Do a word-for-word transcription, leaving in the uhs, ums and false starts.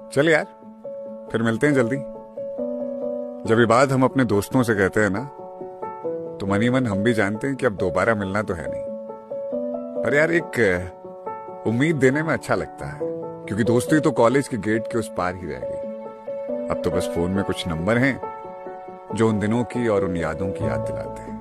चल यार, फिर मिलते हैं जल्दी। जब ये बात हम अपने दोस्तों से कहते हैं ना, तो मन ही मन हम भी जानते हैं कि अब दोबारा मिलना तो है नहीं। पर यार एक उम्मीद देने में अच्छा लगता है, क्योंकि दोस्ती तो कॉलेज के गेट के उस पार ही रह गई। अब तो बस फोन में कुछ नंबर हैं जो उन दिनों की और उन यादों की याद दिलाते हैं।